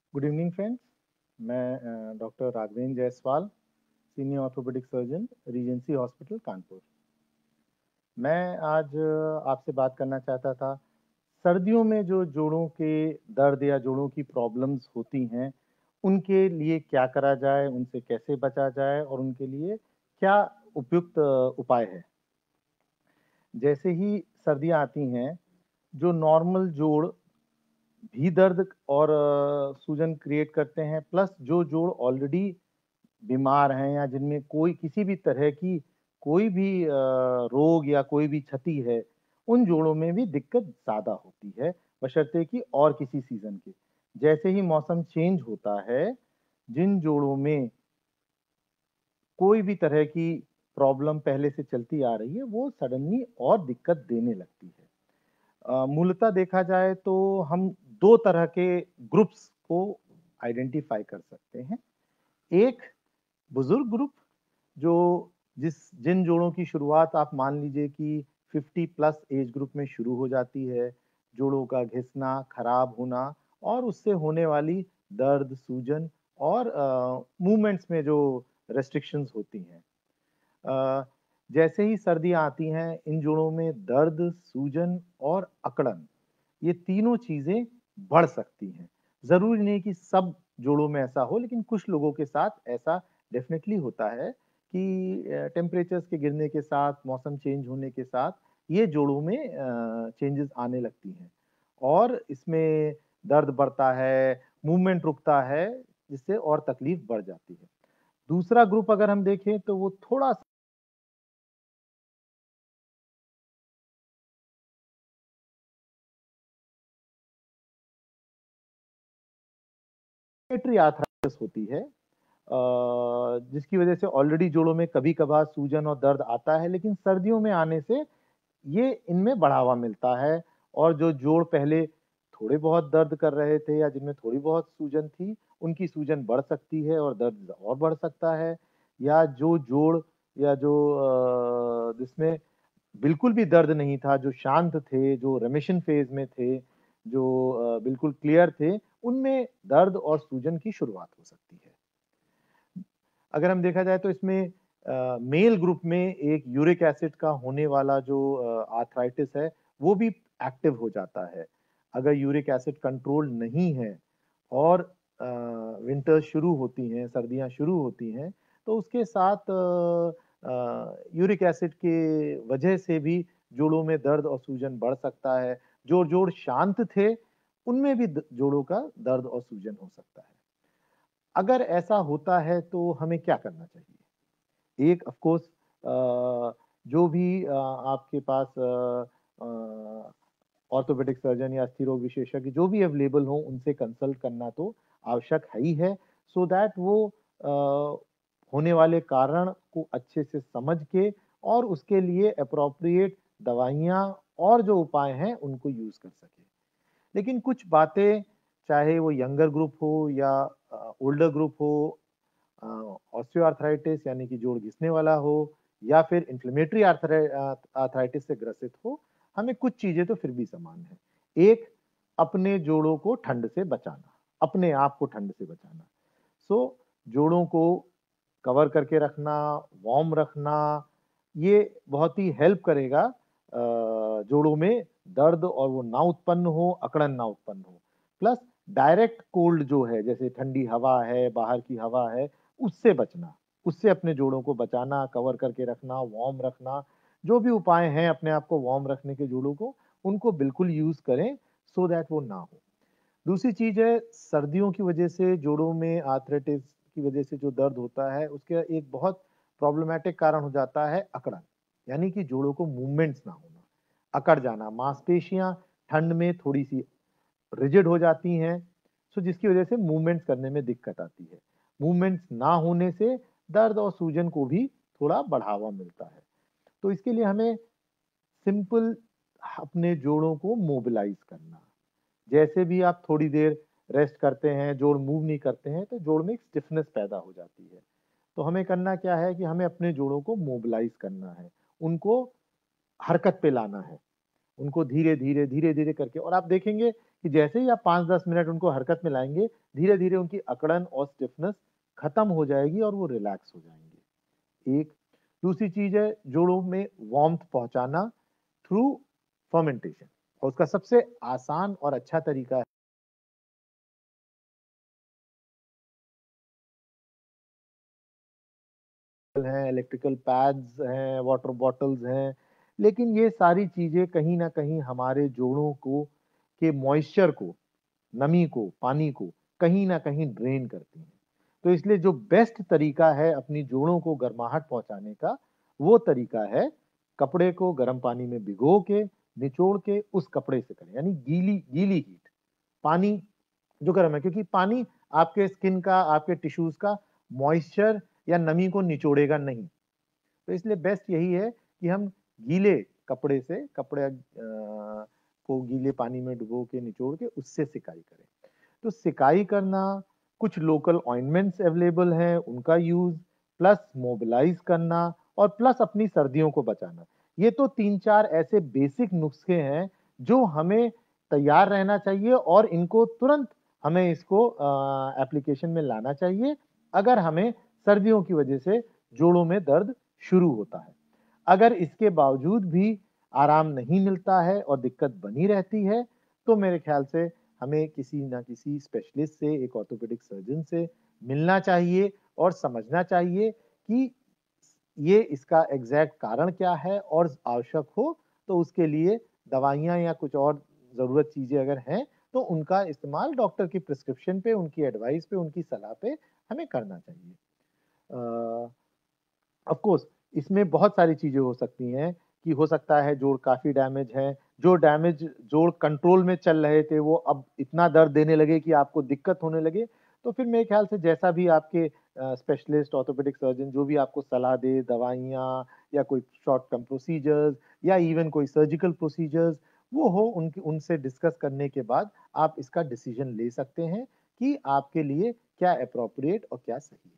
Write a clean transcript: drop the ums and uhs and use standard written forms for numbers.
Good evening friends. मैं doctor Raghavendra Jaiswal, senior orthopaedic surgeon, Regency Hospital Kanpur. मैं आज आपसे बात करना चाहता था। सर्दियों में जो जोड़ों के दर्द या जोड़ों की प्रॉब्लम्स होती हैं, उनके लिए क्या करा जाए, उनसे कैसे बचा जाए और उनके लिए क्या उपयुक्त उपाय है। जैसे ही सर्दियाँ आती हैं, जो नॉर्मल जोड़ भी दर्द और सूजन क्रिएट करते हैं, प्लस जो जोड़ ऑलरेडी बीमार हैं या जिनमें कोई किसी भी तरह की कोई भी रोग या कोई भी क्षति है, उन जोड़ों में भी दिक्कत ज़्यादा होती है, बशर्ते कि और किसी सीजन के। जैसे ही मौसम चेंज होता है, जिन जोड़ों में कोई भी तरह की प्रॉब्लम पहले से चलती आ रही है, वो सडनली और दिक्कत देने लगती है। मूलतः देखा जाए तो हम दो तरह के ग्रुप्स को आइडेंटिफाई कर सकते हैं। एक बुजुर्ग ग्रुप, जो जिन जोड़ों की शुरुआत आप मान लीजिए कि 50 प्लस एज ग्रुप में शुरू हो जाती है। जोड़ों का घिसना, खराब होना और उससे होने वाली दर्द, सूजन और मूवमेंट्स में जो रेस्ट्रिक्शंस होती हैं। अ, जैसे ही सर्दियाँ आती हैं, इन जोड़ों में दर्द, सूजन और अकड़न, ये तीनों चीज़ें बढ़ सकती हैं। ज़रूरी नहीं कि सब जोड़ों में ऐसा हो, लेकिन कुछ लोगों के साथ ऐसा डेफ़िनेटली होता है कि टेम्परेचर्स के गिरने के साथ, मौसम चेंज होने के साथ, ये जोड़ों में चेंजेज़ आने लगती हैं और इसमें दर्द बढ़ता है, मूवमेंट रुकता है, जिससे और तकलीफ़ बढ़ जाती है। दूसरा ग्रुप अगर हम देखें तो वो थोड़ा इन्फ्लेमेटरी आर्थराइटिस होती है, जिसकी वजह से ऑलरेडी जोड़ों में कभी-कभार सूजन और दर्द आता है, लेकिन सर्दियों में आने से ये इनमें बढ़ावा मिलता है और जो जोड़ पहले थोड़े बहुत दर्द कर रहे थे या जिनमें थोड़ी बहुत सूजन थी, उनकी सूजन बढ़ सकती है और दर्द और बढ़ सकता है। या जो जोड़ या जो जिसमें बिल्कुल भी दर्द नहीं था, जो शांत थे, जो रेमिशन फ़ेज़ में थे, जो बिल्कुल क्लियर थे, उनमें दर्द और सूजन की शुरुआत हो सकती है। अगर हम देखा जाए तो इसमें मेल ग्रुप में एक यूरिक एसिड का होने वाला जो आर्थराइटिस है, वो भी एक्टिव हो जाता है। अगर यूरिक एसिड कंट्रोल नहीं है और विंटर्स शुरू होती हैं, सर्दियाँ शुरू होती हैं, तो उसके साथ यूरिक एसिड के वजह से भी जोड़ों में दर्द और सूजन बढ़ सकता है। जो जोड़ शांत थे, उनमें भी जोड़ों का दर्द और सूजन हो सकता है। अगर ऐसा होता है तो हमें क्या करना चाहिए? एक ऑफ कोर्स जो भी आपके पास ऑर्थोपेडिक सर्जन या अस्थिरोग रोग विशेषज्ञ जो भी अवेलेबल हो, उनसे कंसल्ट करना तो आवश्यक है ही है, सो दैट वो होने वाले कारण को अच्छे से समझ के और उसके लिए एप्रोप्रिएट दवाइयाँ और जो उपाय हैं उनको यूज़ कर सके। लेकिन कुछ बातें, चाहे वो यंगर ग्रुप हो या ओल्डर ग्रुप हो, ऑस्टियोआर्थराइटिस यानी कि जोड़ घिसने वाला हो या फिर इन्फ्लेमेटरी आर्थराइटिस से ग्रसित हो, हमें कुछ चीजें तो फिर भी समान है। एक, अपने जोड़ों को ठंड से बचाना, अपने आप को ठंड से बचाना। सो जोड़ों को कवर करके रखना, वार्म रखना, ये बहुत ही हेल्प करेगा जोड़ों में दर्द और वो ना उत्पन्न हो, अकड़न ना उत्पन्न हो। प्लस डायरेक्ट कोल्ड जो है, जैसे ठंडी हवा है, बाहर की हवा है, उससे बचना, उससे अपने जोड़ों को बचाना, कवर करके रखना, वार्म रखना। जो भी उपाय हैं अपने आप को वार्म रखने के जोड़ों को, उनको बिल्कुल यूज़ करें सो दैट वो ना हो। दूसरी चीज़ है, सर्दियों की वजह से जोड़ों में आर्थराइटिस की वजह से जो दर्द होता है, उसका एक बहुत प्रॉब्लमैटिक कारण हो जाता है अकड़न, यानी कि जोड़ों को मूवमेंट्स ना होना, अकड़ जाना, मांसपेशियाँ ठंड में थोड़ी-सी रिजिड हो जाती हैं, सो जिसकी वजह से मूवमेंट्स करने में दिक्कत आती है। मूवमेंट्स ना होने से दर्द और सूजन को भी थोड़ा बढ़ावा मिलता है। तो इसके लिए हमें सिंपल अपने जोड़ों को मोबिलाइज़ करना। जैसे भी आप थोड़ी देर रेस्ट करते हैं, जोड़ मूव नहीं करते हैं, तो जोड़ में एक स्टिफनेस पैदा हो जाती है। तो हमें करना क्या है कि हमें अपने जोड़ों को मोबिलाइज़ करना है, उनको हरकत पे लाना है। उनको धीरे-धीरे करके और आप देखेंगे कि जैसे ही आप 5-10 मिनट उनको हरकत में लाएँगे, धीरे-धीरे उनकी अकड़न और स्टिफनेस खत्म हो जाएगी और वो रिलैक्स हो जाएँगे। एक, दूसरी चीज़ है जोड़ों में वार्म्थ पहुँचाना थ्रू फर्मेंटेशन और उसका सबसे आसान और अच्छा तरीका हैं, इलेक्ट्रिकल पैड्स हैं, वाटर बॉटल्स हैं, लेकिन ये सारी चीज़ें कहीं न कहीं हमारे जोड़ों को के मॉइस्चर को, नमी को, पानी को कहीं न कहीं ड्रेन करती हैं। तो इसलिए जो बेस्ट तरीका है अपनी जोड़ों को गर्माहट पहुँचाने का, वो तरीका है कपड़े को गर्म पानी में भिगो के, निचोड़ के उस कपड़े से करें, यानी गीली गीली हीट। पानी जो गर्म है क्योंकि पानी आपके स्किन का, आपके टिश्यूज़ का मॉइस्चर या नमी को निचोड़ेगा नहीं। तो इसलिए बेस्ट यही है कि हम गीले कपड़े से को गीले पानी में डुबो के निचोड़ के उससे सिकाई करें। तो सिकाई करना, कुछ लोकल ऑइंटमेंट्स अवेलेबल हैं, उनका यूज़, प्लस मोबिलाइज़ करना और प्लस अपनी सर्दियों को बचाना। ये तो 3-4 ऐसे बेसिक नुस्खे हैं, जो हमें तैयार रहना चाहिए और इनको तुरंत हमें इसको एप्लीकेशन में लाना चाहिए, अगर हमें सर्दियों की वजह से जोड़ों में दर्द शुरू होता है। अगर इसके बावजूद भी आराम नहीं मिलता है और दिक्कत बनी रहती है, तो मेरे ख्याल से हमें किसी न किसी स्पेशलिस्ट से, एक ऑर्थोपेडिक सर्जन से मिलना चाहिए और समझना चाहिए कि ये इसका एग्ज़ैक्ट कारण क्या है और आवश्यक हो तो उसके लिए दवाइयाँ या कुछ और ज़रूरत चीज़ें अगर हैं, तो उनका इस्तेमाल डॉक्टर की प्रिस्क्रिप्शन पे, उनकी एडवाइस पे, उनकी सलाह पे हमें करना चाहिए। अ ऑफ कोर्स इसमें बहुत सारी चीज़ें हो सकती हैं कि हो सकता है जोड़ काफ़ी डैमेज है, जो डैमेज जोड़ कंट्रोल में चल रहे थे वो अब इतना दर्द देने लगे कि आपको दिक्कत होने लगे, तो फिर मेरे ख्याल से जैसा भी आपके स्पेशलिस्ट ऑर्थोपेडिक सर्जन जो भी आपको सलाह दे, दवाइयाँ या कोई शॉर्ट टर्म प्रोसीजर्स या इवन कोई सर्जिकल प्रोसीजर्स वो हो उनकी उनसे डिस्कस करने के बाद आप इसका डिसीजन ले सकते हैं कि आपके लिए क्या एप्रोप्रिएट और क्या सही है।